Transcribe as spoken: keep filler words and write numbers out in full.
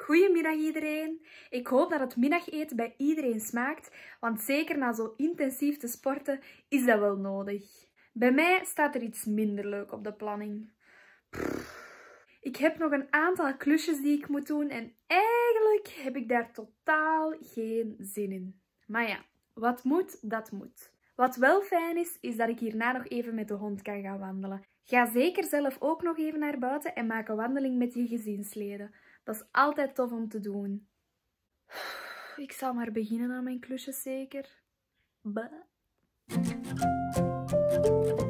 Goedemiddag iedereen. Ik hoop dat het middageten bij iedereen smaakt, want zeker na zo intensief te sporten is dat wel nodig. Bij mij staat er iets minder leuk op de planning. Ik heb nog een aantal klusjes die ik moet doen en eigenlijk heb ik daar totaal geen zin in. Maar ja, wat moet, dat moet. Wat wel fijn is, is dat ik hierna nog even met de hond kan gaan wandelen. Ga zeker zelf ook nog even naar buiten en maak een wandeling met je gezinsleden. Dat is altijd tof om te doen. Ik zal maar beginnen aan mijn klusjes zeker. Bah.